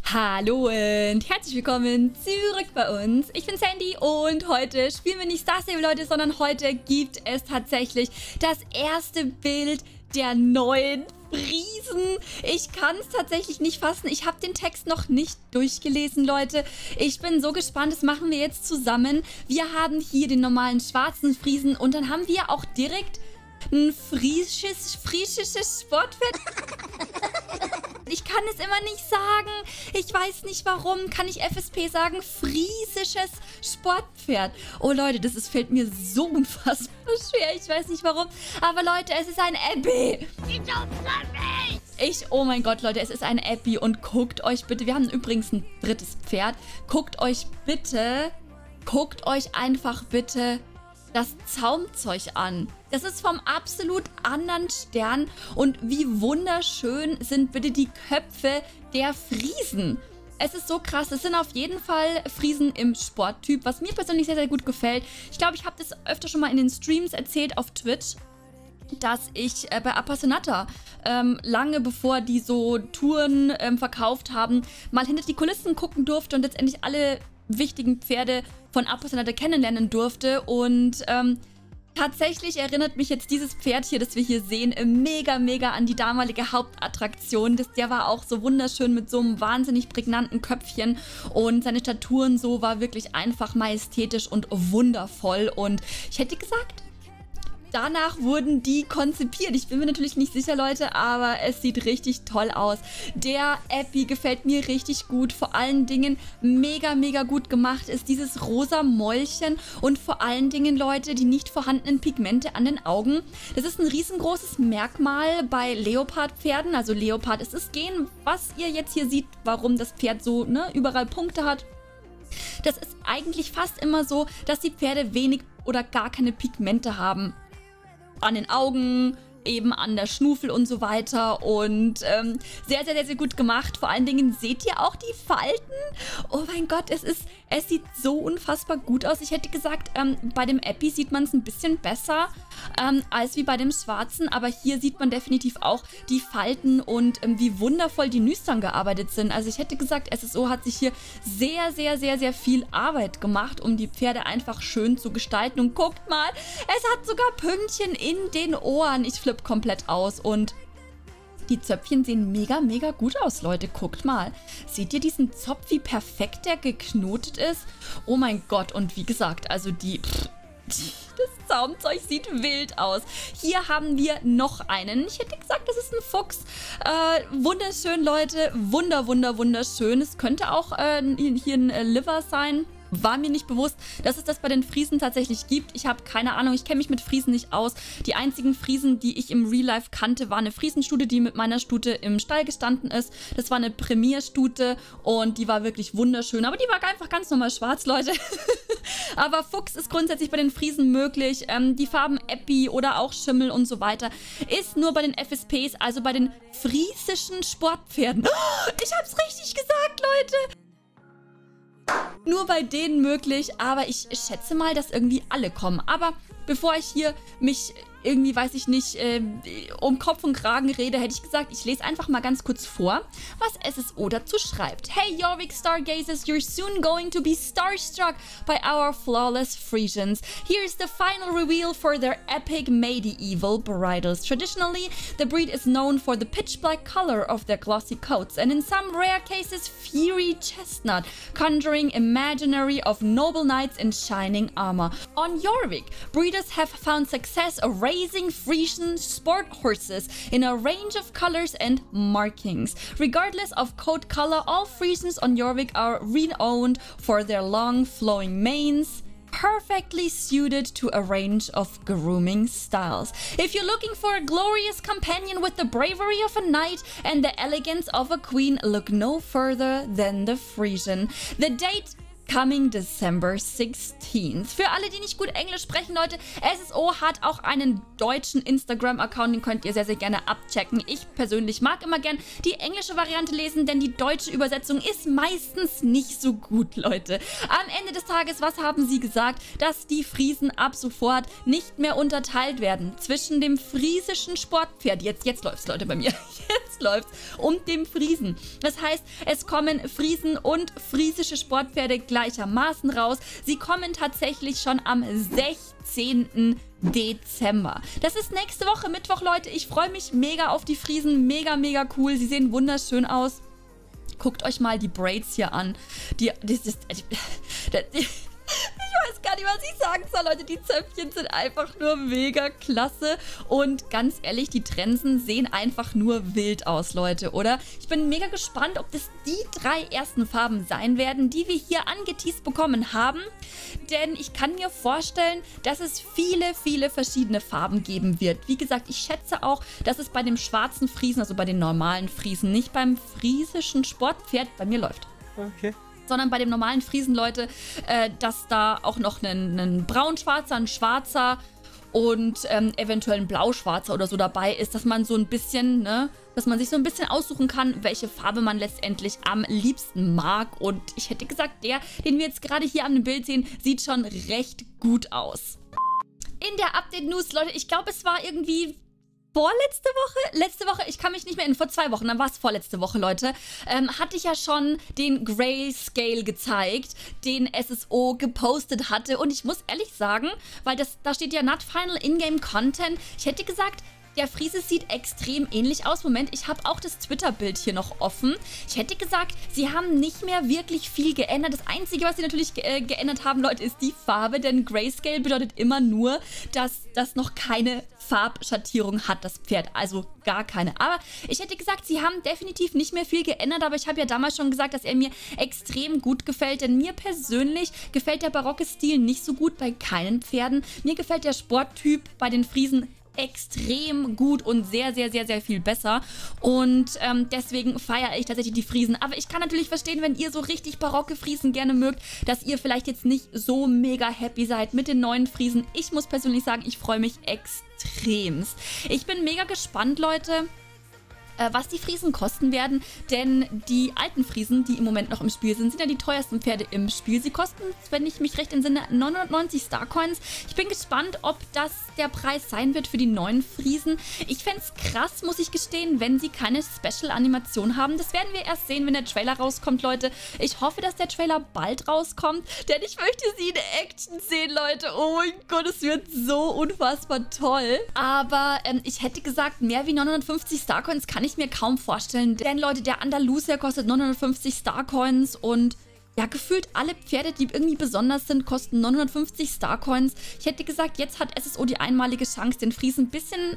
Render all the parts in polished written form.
Hallo und herzlich willkommen zurück bei uns. Ich bin Sandy und heute spielen wir nicht Star Stable, Leute, sondern heute gibt es tatsächlich das erste Bild der neuen Friesen. Ich kann es tatsächlich nicht fassen. Ich habe den Text noch nicht durchgelesen, Leute. Ich bin so gespannt. Das machen wir jetzt zusammen. Wir haben hier den normalen schwarzen Friesen und dann haben wir auch direkt ein friesisches Sportpferd. Ich kann es immer nicht sagen. Ich weiß nicht warum. Kann ich FSP sagen? Friesisches Sportpferd. Oh Leute, fällt mir so unfassbar schwer. Ich weiß nicht warum. Aber Leute, es ist ein Epi. Oh mein Gott, Leute, es ist ein Epi. Und guckt euch bitte, wir haben übrigens ein drittes Pferd. Guckt euch einfach bitte das Zaumzeug an. Das ist vom absolut anderen Stern und wie wunderschön sind bitte die Köpfe der Friesen. Es ist so krass. Es sind auf jeden Fall Friesen im Sporttyp, was mir persönlich sehr, sehr gut gefällt. Ich glaube, ich habe das öfter schon mal in den Streams erzählt auf Twitch, dass ich bei Appassionata lange bevor die so Touren verkauft haben, mal hinter die Kulissen gucken durfte und letztendlich alle wichtigen Pferde von Appassionata kennenlernen durfte und tatsächlich erinnert mich jetzt dieses Pferd hier, das wir hier sehen, mega, mega an die damalige Hauptattraktion. Der war auch so wunderschön mit so einem wahnsinnig prägnanten Köpfchen und seine Staturen so war wirklich einfach majestätisch und wundervoll und ich hätte gesagt, danach wurden die konzipiert. Ich bin mir natürlich nicht sicher, Leute, aber es sieht richtig toll aus. Der Epi gefällt mir richtig gut. Vor allen Dingen mega, mega gut gemacht ist dieses rosa Mäulchen und vor allen Dingen, Leute, die nicht vorhandenen Pigmente an den Augen. Das ist ein riesengroßes Merkmal bei Leopardpferden. Also Leopard ist das Gen, was ihr jetzt hier seht, warum das Pferd so überall Punkte hat. Das ist eigentlich fast immer so, dass die Pferde wenig oder gar keine Pigmente haben. An den Augen, eben an der Schnufel und so weiter und sehr, sehr, sehr, sehr gut gemacht. Vor allen Dingen seht ihr auch die Falten. Oh mein Gott, es sieht so unfassbar gut aus. Ich hätte gesagt, bei dem Epi sieht man es ein bisschen besser als wie bei dem Schwarzen, aber hier sieht man definitiv auch die Falten und wie wundervoll die Nüstern gearbeitet sind. Also ich hätte gesagt, SSO hat sich hier sehr, sehr, sehr, sehr viel Arbeit gemacht, um die Pferde einfach schön zu gestalten. Und guckt mal, es hat sogar Pünktchen in den Ohren. Ich flippe komplett aus und die Zöpfchen sehen mega, mega gut aus, Leute. Guckt mal. Seht ihr diesen Zopf, wie perfekt der geknotet ist? Oh mein Gott. Und wie gesagt, also das Zaumzeug sieht wild aus. Hier haben wir noch einen. Ich hätte gesagt, das ist ein Fuchs. Wunderschön, Leute. Wunderschön. Es könnte auch hier ein Liver sein. War mir nicht bewusst, dass es das bei den Friesen tatsächlich gibt. Ich habe keine Ahnung, ich kenne mich mit Friesen nicht aus. Die einzigen Friesen, die ich im Real Life kannte, war eine Friesenstute, die mit meiner Stute im Stall gestanden ist. Das war eine Premierstute und die war wirklich wunderschön. Aber die war einfach ganz normal schwarz, Leute. Aber Fuchs ist grundsätzlich bei den Friesen möglich. Die Farben Epi oder auch Schimmel und so weiter ist nur bei den FSPs, also bei den friesischen Sportpferden. Ich habe es richtig gesagt, Leute. Nur bei denen möglich, aber ich schätze mal, dass irgendwie alle kommen. Aber bevor ich hier mich irgendwie, weiß ich nicht, um Kopf und Kragen rede, hätte ich gesagt, ich lese einfach mal ganz kurz vor, was SSO dazu schreibt. Hey Jorvik Stargazers, you're soon going to be starstruck by our flawless Friesians. Here is the final reveal for their epic medieval bridles. Traditionally, the breed is known for the pitch black color of their glossy coats and in some rare cases fiery chestnut, conjuring imaginary of noble knights in shining armor. On Jorvik, breeders have found success raising Friesian sport horses in a range of colors and markings. Regardless of coat color, all Friesians on Jorvik are renowned for their long flowing manes, perfectly suited to a range of grooming styles. If you're looking for a glorious companion with the bravery of a knight and the elegance of a queen, look no further than the Friesian. The date coming December 16th. Für alle, die nicht gut Englisch sprechen, Leute, SSO hat auch einen deutschen Instagram-Account, den könnt ihr sehr, sehr gerne abchecken. Ich persönlich mag immer gern die englische Variante lesen, denn die deutsche Übersetzung ist meistens nicht so gut, Leute. Am Ende des Tages, was haben sie gesagt? Dass die Friesen ab sofort nicht mehr unterteilt werden zwischen dem friesischen Sportpferd, jetzt läuft's, Leute, bei mir, jetzt läuft's, und dem Friesen. Das heißt, es kommen Friesen und friesische Sportpferde gleichermaßen raus. Sie kommen tatsächlich schon am 16. Dezember. Das ist nächste Woche, Mittwoch, Leute. Ich freue mich mega auf die Friesen. Mega, mega cool. Sie sehen wunderschön aus. Guckt euch mal die Braids hier an. Ich weiß gar nicht, was ich sagen soll, Leute. Die Zöpfchen sind einfach nur mega klasse. Und ganz ehrlich, die Trensen sehen einfach nur wild aus, Leute, oder? Ich bin mega gespannt, ob das die 3 ersten Farben sein werden, die wir hier angeteased bekommen haben. Denn ich kann mir vorstellen, dass es viele, viele verschiedene Farben geben wird. Wie gesagt, ich schätze auch, dass es bei dem schwarzen Friesen, also bei den normalen Friesen, nicht beim friesischen Sportpferd, bei mir läuft. Okay. Sondern bei dem normalen Friesen, Leute, dass da auch noch ein braun-schwarzer, ein schwarzer und eventuell ein blau-schwarzer oder so dabei ist, dass man so ein bisschen, ne, dass man sich so ein bisschen aussuchen kann, welche Farbe man letztendlich am liebsten mag. Und ich hätte gesagt, der, den wir jetzt gerade hier am Bild sehen, sieht schon recht gut aus. In der Update-News, Leute, ich glaube, es war irgendwie vorletzte Woche? Letzte Woche, ich kann mich nicht mehr erinnern, vor 2 Wochen, dann war es vorletzte Woche, Leute, hatte ich ja schon den Grayscale gezeigt, den SSO gepostet hatte. Und ich muss ehrlich sagen, weil da steht ja Not Final In-Game Content, ich hätte gesagt, der Friese sieht extrem ähnlich aus. Moment, ich habe auch das Twitter-Bild hier noch offen. Ich hätte gesagt, sie haben nicht mehr wirklich viel geändert. Das Einzige, was sie natürlich geändert haben, Leute, ist die Farbe. Denn Grayscale bedeutet immer nur, dass das noch keine Farbschattierung hat, das Pferd. Also gar keine. Aber ich hätte gesagt, sie haben definitiv nicht mehr viel geändert. Aber ich habe ja damals schon gesagt, dass er mir extrem gut gefällt. Denn mir persönlich gefällt der barocke Stil nicht so gut bei keinen Pferden. Mir gefällt der Sporttyp bei den Friesen extrem gut und sehr, sehr, sehr, sehr viel besser. Und deswegen feiere ich tatsächlich die Friesen. Aber ich kann natürlich verstehen, wenn ihr so richtig barocke Friesen gerne mögt, dass ihr vielleicht jetzt nicht so mega happy seid mit den neuen Friesen. Ich muss persönlich sagen, ich freue mich extremst. Ich bin mega gespannt, Leute, was die Friesen kosten werden, denn die alten Friesen, die im Moment noch im Spiel sind, sind ja die teuersten Pferde im Spiel. Sie kosten, wenn ich mich recht entsinne, 990 Starcoins. Ich bin gespannt, ob das der Preis sein wird für die neuen Friesen. Ich fände es krass, muss ich gestehen, wenn sie keine Special-Animation haben. Das werden wir erst sehen, wenn der Trailer rauskommt, Leute. Ich hoffe, dass der Trailer bald rauskommt, denn ich möchte sie in Action sehen, Leute. Oh mein Gott, es wird so unfassbar toll. Aber ich hätte gesagt, mehr wie 950 Starcoins kann ich mir kaum vorstellen, denn Leute, der Andalusier kostet 950 Starcoins und ja, gefühlt alle Pferde, die irgendwie besonders sind, kosten 950 Starcoins. Ich hätte gesagt, jetzt hat SSO die einmalige Chance, den Friesen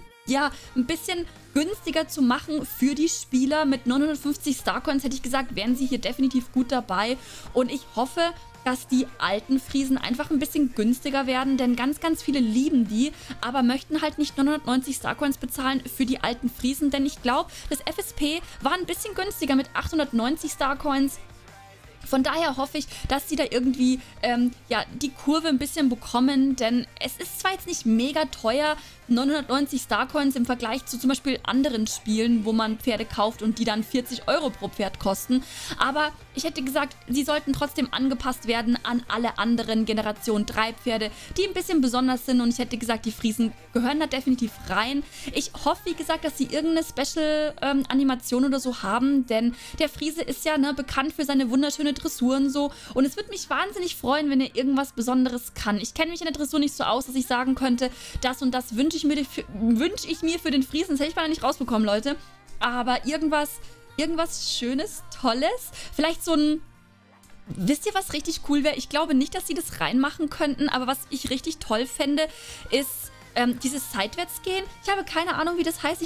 ein bisschen günstiger zu machen für die Spieler. Mit 950 Starcoins hätte ich gesagt, wären sie hier definitiv gut dabei und ich hoffe, dass die alten Friesen einfach ein bisschen günstiger werden, denn ganz, ganz viele lieben die, aber möchten halt nicht 990 Starcoins bezahlen für die alten Friesen, denn ich glaube, das FSP war ein bisschen günstiger mit 890 Starcoins. Von daher hoffe ich, dass sie da irgendwie die Kurve ein bisschen bekommen, denn es ist zwar jetzt nicht mega teuer, 990 Starcoins im Vergleich zu zum Beispiel anderen Spielen, wo man Pferde kauft und die dann 40 € pro Pferd kosten. Aber ich hätte gesagt, sie sollten trotzdem angepasst werden an alle anderen Generation 3 Pferde, die ein bisschen besonders sind. Und ich hätte gesagt, die Friesen gehören da definitiv rein. Ich hoffe, wie gesagt, dass sie irgendeine Special-Animation oder so haben, denn der Friese ist ja bekannt für seine wunderschöne Dressuren so. Und es würde mich wahnsinnig freuen, wenn er irgendwas Besonderes kann. Ich kenne mich in der Dressur nicht so aus, dass ich sagen könnte, das und das wünsche ich mir für den Friesen. Das hätte ich mal nicht rausbekommen, Leute. Aber irgendwas Schönes, Tolles. Vielleicht so ein... Wisst ihr, was richtig cool wäre? Ich glaube nicht, dass sie das reinmachen könnten, aber was ich richtig toll fände, ist dieses Seitwärtsgehen. Ich habe keine Ahnung, wie das heißt.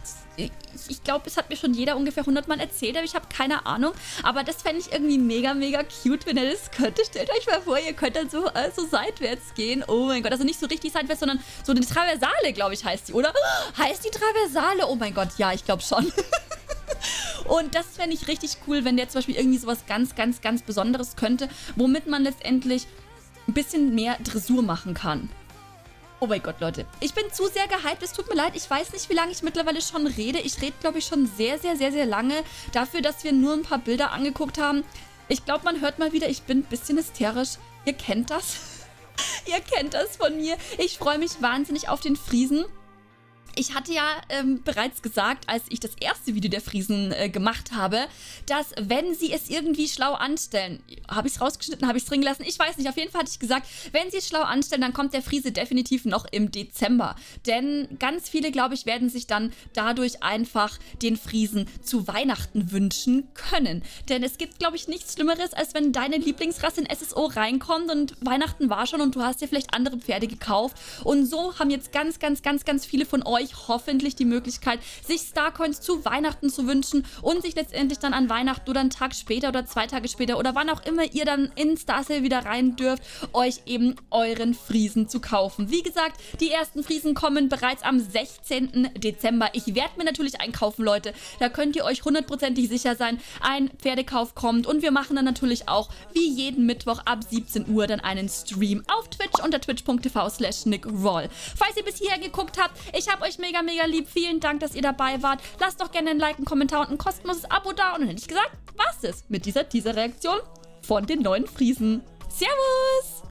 Ich glaube, es hat mir schon jeder ungefähr 100 Mal erzählt, aber ich habe keine Ahnung. Aber das fände ich irgendwie mega, mega cute, wenn er das könnte. Stellt euch mal vor, ihr könnt dann so seitwärts gehen. Oh mein Gott, also nicht so richtig seitwärts, sondern so eine Traversale, glaube ich, heißt die, oder? Heißt die Traversale? Oh mein Gott, ja, ich glaube schon. Und das fände ich richtig cool, wenn der zum Beispiel irgendwie sowas ganz, ganz, ganz Besonderes könnte, womit man letztendlich ein bisschen mehr Dressur machen kann. Oh mein Gott, Leute. Ich bin zu sehr gehypt. Es tut mir leid. Ich weiß nicht, wie lange ich mittlerweile schon rede. Ich rede, glaube ich, schon sehr, sehr, sehr, sehr lange. Dafür, dass wir nur ein paar Bilder angeguckt haben. Ich glaube, man hört mal wieder, ich bin ein bisschen hysterisch. Ihr kennt das. Ihr kennt das von mir. Ich freue mich wahnsinnig auf den Friesen. Ich hatte ja bereits gesagt, als ich das erste Video der Friesen gemacht habe, dass wenn sie es irgendwie schlau anstellen, habe ich es rausgeschnitten, habe ich es drin gelassen, ich weiß nicht, auf jeden Fall hatte ich gesagt, wenn sie es schlau anstellen, dann kommt der Friese definitiv noch im Dezember. Denn ganz viele, glaube ich, werden sich dann dadurch einfach den Friesen zu Weihnachten wünschen können. Denn es gibt, glaube ich, nichts Schlimmeres, als wenn deine Lieblingsrasse in SSO reinkommt und Weihnachten war schon und du hast dir vielleicht andere Pferde gekauft. Und so haben jetzt ganz, ganz, ganz, ganz viele von euch hoffentlich die Möglichkeit, sich Starcoins zu Weihnachten zu wünschen und sich letztendlich dann an Weihnachten oder einen Tag später oder 2 Tage später oder wann auch immer ihr dann in Star Sale wieder rein dürft, euch eben euren Friesen zu kaufen. Wie gesagt, die ersten Friesen kommen bereits am 16. Dezember. Ich werde mir natürlich einen kaufen, Leute. Da könnt ihr euch hundertprozentig sicher sein, ein Pferdekauf kommt und wir machen dann natürlich auch wie jeden Mittwoch ab 17 Uhr dann einen Stream auf Twitch unter twitch.tv/nickroll. Falls ihr bis hierher geguckt habt, ich habe euch mega, mega lieb. Vielen Dank, dass ihr dabei wart. Lasst doch gerne ein Like, einen Kommentar und ein kostenloses Abo da. Und dann hätte ich gesagt, was ist mit dieser Teaser-Reaktion von den neuen Friesen. Servus!